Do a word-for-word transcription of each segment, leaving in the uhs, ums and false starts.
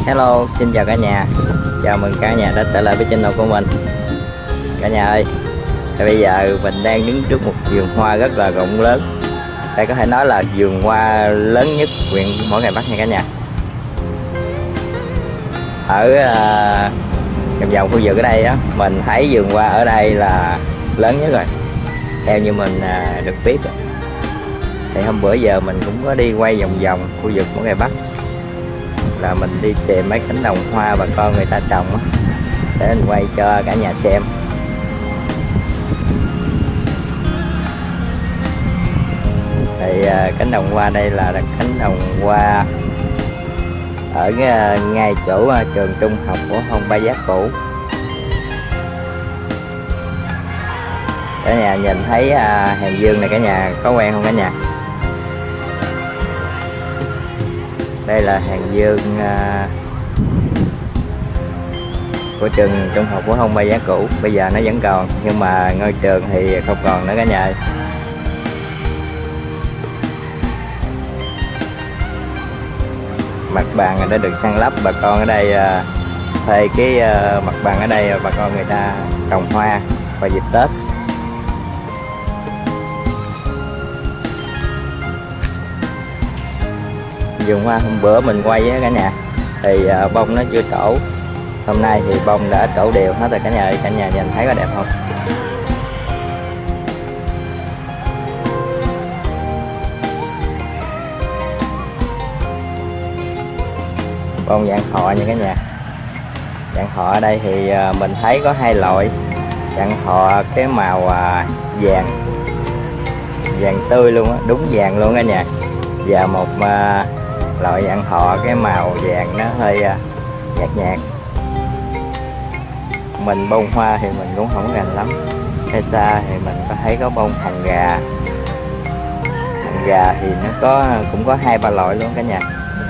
Hello, xin chào cả nhà. Chào mừng cả nhà đã trở lại với channel của mình. Cả nhà ơi, thì bây giờ mình đang đứng trước một vườn hoa rất là rộng lớn. Đây có thể nói là vườn hoa lớn nhất huyện Mỏ Cày Bắc nha cả nhà. Ở uh, vòng vòng khu vực ở đây á, mình thấy vườn hoa ở đây là lớn nhất rồi. Theo như mình uh, được biết á. Thì hôm bữa giờ mình cũng có đi quay vòng vòng khu vực Mỏ Cày Bắc, là mình đi tìm mấy cánh đồng hoa bà con người ta trồng á, để mình quay cho cả nhà xem. Thì uh, cánh đồng hoa đây là cánh đồng hoa ở uh, ngay chỗ uh, trường trung học phổ thông Ba Giác cũ. Cả nhà nhìn thấy uh, hàng dương này cả nhà có quen không cả nhà? Đây là hàng dương uh, của trường trung học phổ thông Ba Giác cũ. Bây giờ nó vẫn còn, nhưng mà ngôi trường thì không còn nữa cả nhà. Mặt bằng đã được san lấp, bà con ở đây uh, thuê cái uh, mặt bằng ở đây bà con người ta trồng hoa vào dịp Tết. Vườn hoa hôm bữa mình quay á cả nhà, thì uh, bông nó chưa trổ. Hôm nay thì bông đã trổ đều hết rồi cả nhà ơi. Cả nhà nhìn thấy có đẹp không? Bông dạng họ nha cả nhà. Dạng họ ở đây thì uh, mình thấy có hai loại. Dạng họ cái màu uh, vàng vàng tươi luôn á, đúng vàng luôn cả nhà. Và một uh, loại dạng họ cái màu vàng nó hơi uh, nhạt nhạt. Mình bông hoa thì mình cũng không rành lắm. Hay xa thì mình có thấy có bông hồng gà. Hồng gà thì nó có cũng có hai ba loại luôn cả nhà.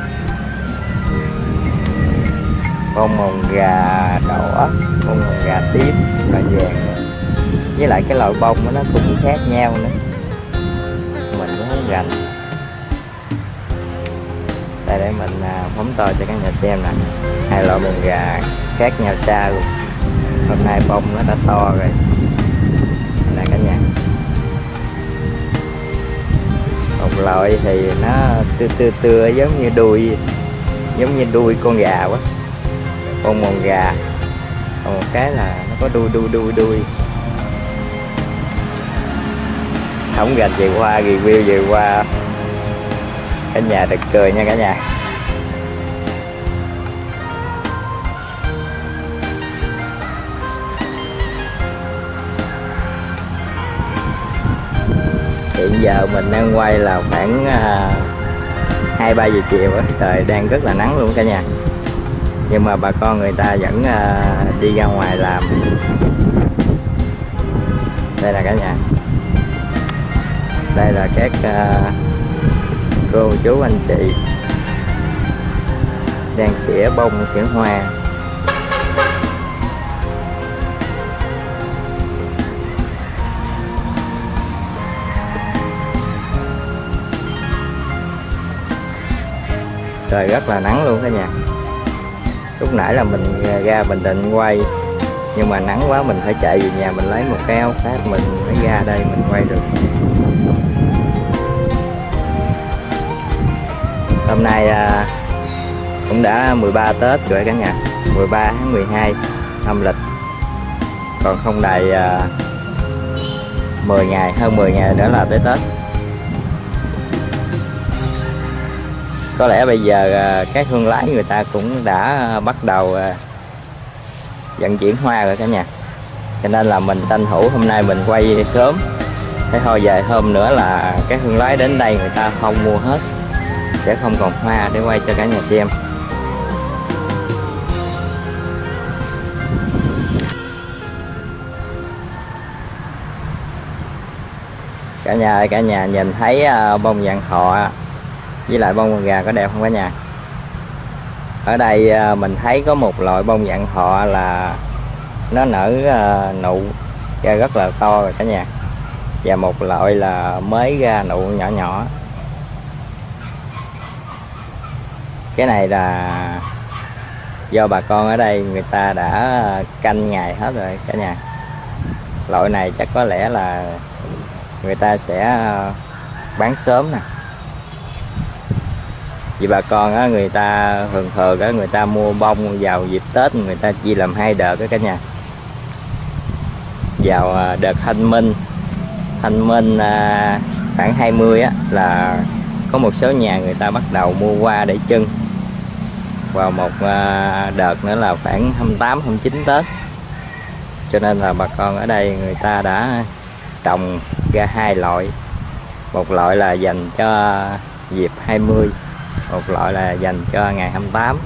Bông hồng gà đỏ, bông hồng gà tím và vàng. Với lại cái loại bông nó cũng khác nhau nữa, mình cũng không rành. Đây để mình phóng to cho các nhà xem nè. Hai loại bông gà khác nhau xa luôn. Hôm nay bông nó đã to rồi nè cả nhà. Một loại thì nó tưa tưa tưa giống như đuôi giống như đuôi con gà quá, bông mồng gà. Còn một cái là nó có đuôi đuôi đuôi đuôi. Không gạch về hoa, review về hoa cả nhà được cười nha cả nhà. Hiện giờ mình đang quay là khoảng hai ba giờ chiều á, trời đang rất là nắng luôn cả nhà. Nhưng mà bà con người ta vẫn uh, đi ra ngoài làm. Đây là cả nhà. Đây là các uh, cô chú anh chị đang kỉa bông kỉa hoa. Trời rất là nắng luôn cả nhà. Lúc nãy là mình ra Bình Định quay, nhưng mà nắng quá mình phải chạy về nhà mình lấy một cái áo khác mình mới ra đây mình quay được. Hôm nay à, cũng đã mười ba Tết rồi cả nhà, mười ba tháng mười hai âm lịch. Còn không đầy à, mười ngày, hơn mười ngày nữa là tới Tết. Có lẽ bây giờ các thương lái người ta cũng đã bắt đầu vận chuyển hoa rồi cả nhà. Cho nên là mình tranh thủ hôm nay mình quay sớm. Thế thôi vài hôm nữa là các thương lái đến đây người ta không mua hết, sẽ không còn hoa để quay cho cả nhà xem. Cả nhà ơi, cả nhà nhìn thấy bông vàng họ với lại bông gà có đẹp không cả nhà? Ở đây mình thấy có một loại bông dạng họ là nó nở nụ ra rất là to rồi cả nhà. Và một loại là mới ra nụ nhỏ nhỏ. Cái này là do bà con ở đây người ta đã canh ngày hết rồi cả nhà. Loại này chắc có lẽ là người ta sẽ bán sớm nè. Vì bà con á, người ta thường thường á, người ta mua bông vào dịp Tết, người ta chia làm hai đợt đó cả nhà. Vào đợt thanh minh thanh minh à, khoảng hai mươi á, là có một số nhà người ta bắt đầu mua hoa để trưng. Vào một à, đợt nữa là khoảng hai mươi tám hai mươi chín Tết. Cho nên là bà con ở đây người ta đã trồng ra hai loại. Một loại là dành cho dịp hai mươi, một loại là dành cho ngày hai mươi tám.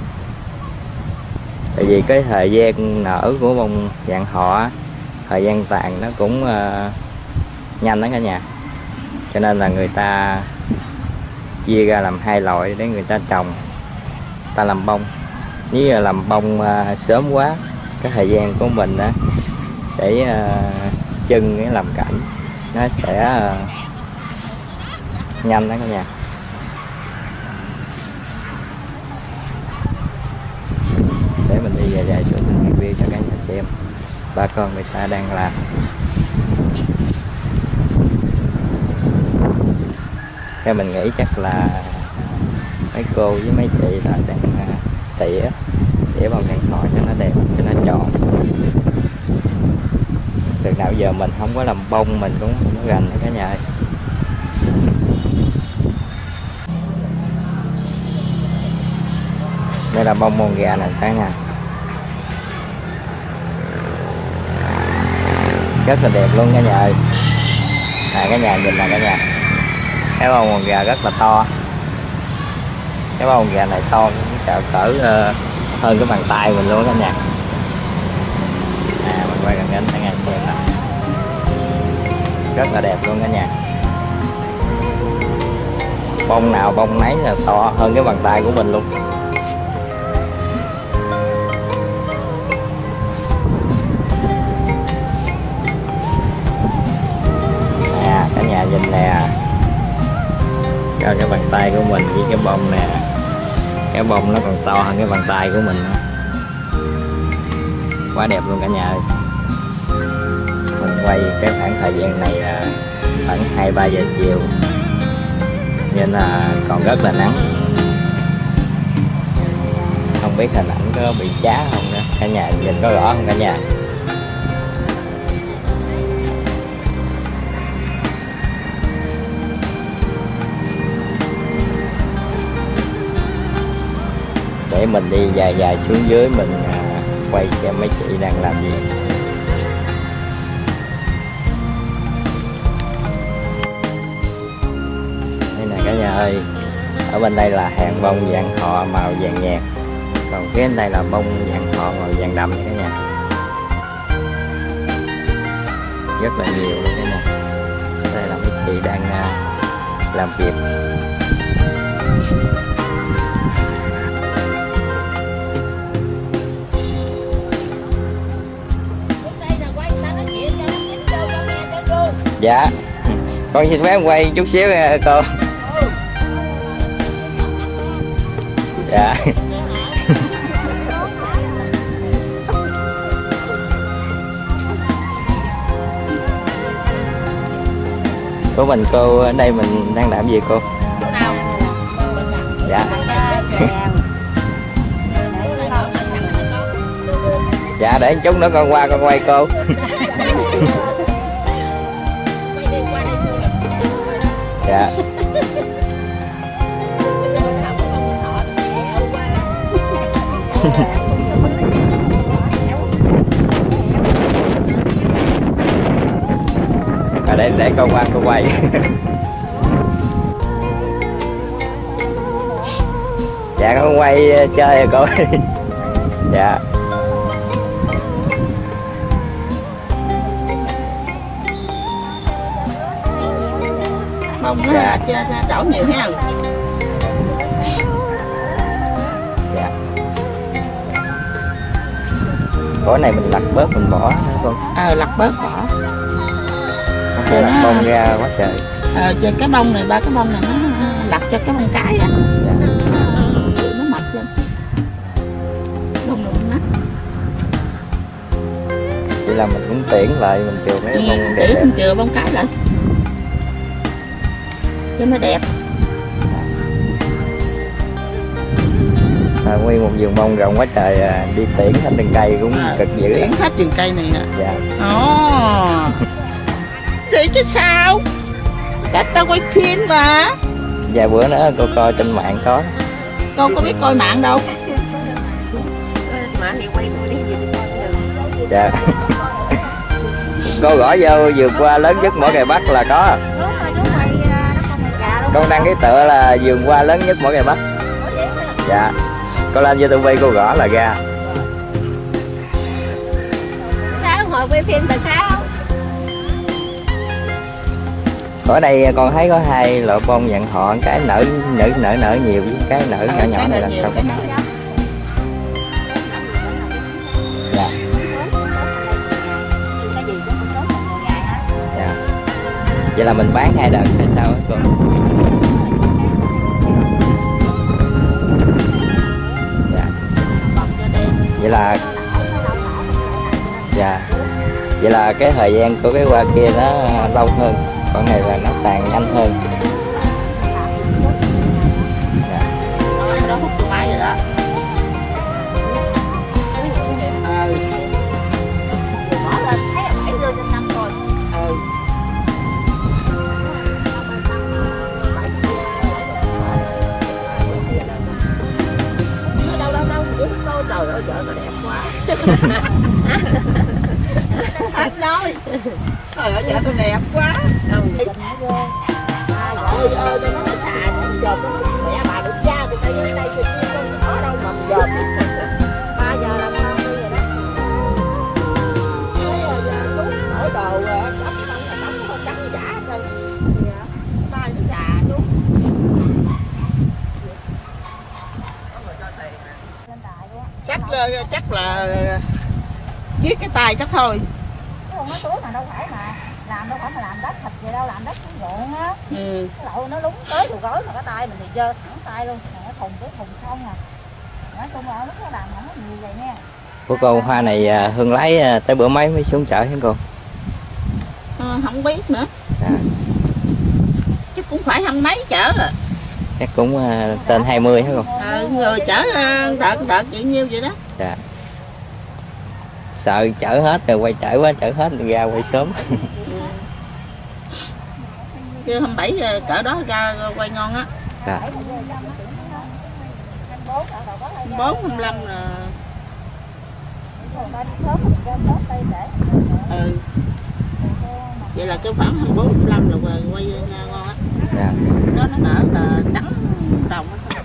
Tại vì cái thời gian nở của bông vạn thọ, thời gian tàn nó cũng uh, nhanh đó cả nhà. Cho nên là người ta chia ra làm hai loại để người ta trồng, ta làm bông. Nếu như làm bông uh, sớm quá, cái thời gian của mình đó để uh, trưng cái làm cảnh nó sẽ uh, nhanh đó cả nhà. Để mình đi dài dài xuống mình review cho cả nhà xem bà con người ta đang làm. Theo mình nghĩ chắc là mấy cô với mấy chị là đang uh, tỉa tỉa bằng điện thoại cho nó đẹp, cho nó tròn. Từ nào giờ mình không có làm bông mình cũng không có gành nữa cả nhà ơi. Đây là bông môn gà nè cả nhà, rất là đẹp luôn cả nhà ơi. Này cả nhà nhìn là cả nhà, cái bông môn gà rất là to. Cái bông gà này to cỡ cỡ uh, hơn cái bàn tay mình luôn cả nhà. À, mình quay gần đến cả nhà xem nè, rất là đẹp luôn cả nhà. Bông nào bông nấy là to hơn cái bàn tay của mình luôn. À, cả nhà nhìn nè, cho cái bàn tay của mình với cái bông nè, cái bông nó còn to hơn cái bàn tay của mình nữa. Quá đẹp luôn cả nhà ơi. Mình quay cái khoảng thời gian này là khoảng hai ba giờ chiều nên là còn rất là nắng. Không biết hình ảnh có bị chá không nữa. Cả nhà nhìn có rõ không cả nhà? Để mình đi dài dài xuống dưới mình à, quay xem mấy chị đang làm gì. Đây nè cả nhà ơi, ở bên đây là hàng bông vạn thọ màu vàng nhạt, còn phía bên đây là bông vạn thọ màu vàng đậm cả nhà. Rất là nhiều luôn cả nhà. Đây là mấy chị đang uh, làm việc. Dạ, con xin phép quay chút xíu nha cô. Dạ. Của mình cô ở đây mình đang làm gì cô? Dạ. Dạ để chút nữa con qua con quay cô. Dạ. À, để để con qua con quay. Dạ con quay chơi rồi cô. Dạ. Bông nó dạ. Trổ nhiều ha. Dạ. Cỏ này mình lặt bớt mình bỏ hả con? Ờ lặt bớt bỏ. Nó lặt bông ra quá trời. Ờ trên cái bông này, ba cái bông này nó lặt cho cái bông cái á. Dạ. Nó mập lên. là mình cũng tiễn lại mình chừa mấy Ừ, bông đẹp tiễn đẹp. mình chừa bông cái lại cho nó đẹp. À, nguyên một vườn bông rộng quá trời à, đi tiễn hết từng cây cũng À, cực dữ. tiễn hết vườn cây này à. Dạ. Ồ, vậy chứ sao? Cách tao quay phim mà. Vài bữa nữa cô coi trên mạng có. Cô có biết coi mạng đâu. Mà thì quay tôi đi gì thì coi được. Dạ. Cô gõ vô vượt qua lớn nhất mỗi ngày Bắc là có. Đúng rồi, đúng rồi, nó con mày già đâu. Con đăng ký tựa là vườn hoa lớn nhất mỗi ngày Bắc. Dạ. Cô lên YouTube cô gõ là ra. Sao hồi quay phim là sao? Ở đây con thấy có hai loại bông dạng họ, cái nở nở nở nở nhiều với cái nở nhỏ nhỏ này là sao? Dạ. Dạ. Vậy là mình bán hai đợt hay sao hả cô? Dạ. Vậy là dạ. Vậy là cái thời gian của cái hoa kia nó lâu hơn, còn này là nó tàn nhanh hơn. Dạ. Đó hút từ mai rồi đó. Ừ. Bỏ lên thấy là bảy rưỡi trên năm rồi. Ừ. Đâu đâu đâu biết cô trời ơi vợ nó đẹp quá. Hết nói. Trời ơi, vợ tôi đẹp quá. Không, Ê. Ôi ơi, tôi nói nó xài nó giờ mẹ bà được cha thì tay dưới đây thì không có đâu mà giờ ba giờ là con đi rồi đó. ở đồ cắm xong là cắm không cắm giả thôi. Ba nó xà luôn. Xách lên chắc là viết cái tay chắc thôi. Không có túi mà đâu phải mà làm đâu phải mà làm đất thịt vậy đâu, làm đất cũng ruộng á. Ừ. Cái lậu nó lúng tới đầu gối mà cái tay mình thì dơ thẳng tay luôn, mà cái thùng cái thùng không à. Nói chung là lúc nó làm không có nhiều vậy nha. Của cô hoa này Hương lấy tới bữa mấy mới xuống chợ hả cô? À, không biết nữa. À. Chắc cũng phải hai mấy chở à. Chắc cũng uh, tên hai mươi hả cô? À, người chở uh, đợt đợt vậy nhiêu vậy đó. Dạ. Sợ chở hết rồi quay chở quá chở hết rồi ra quay sớm. Kêu hai mươi bảy cỡ đó ra quay ngon á. Dạ. hai mươi bốn, hai mươi lăm là. Ừ. Vậy là cái khoảng hai mươi bốn, hai mươi lăm là quay ngon á. Dạ. Đó nó nở là trắng đồng á.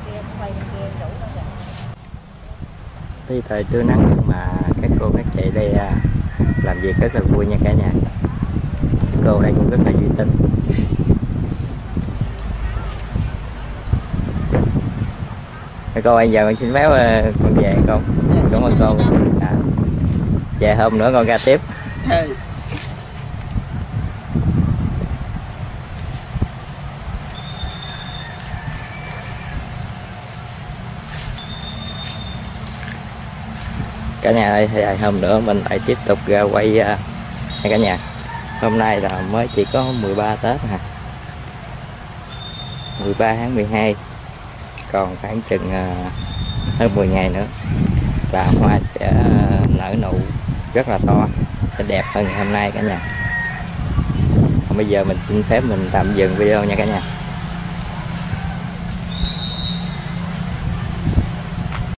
Tuy thời trưa nắng nhưng mà các cô các chị đây à, làm việc rất là vui nha cả nhà. Các cô đây cũng rất là uy tín. Các cô bây giờ con xin phép uh, con về con. Cảm ơn cô. À. Về hôm nữa con ra tiếp. Ừ. Cả nhà ơi, thì hôm nữa mình lại tiếp tục ra quay uh, cả nhà. Hôm nay là mới chỉ có mười ba Tết hả? mười ba tháng mười hai. Còn khoảng chừng uh, hơn mười ngày nữa và hoa sẽ uh, nở nụ rất là to, sẽ đẹp hơn ngày hôm nay cả nhà. Còn bây giờ mình xin phép mình tạm dừng video nha cả nhà.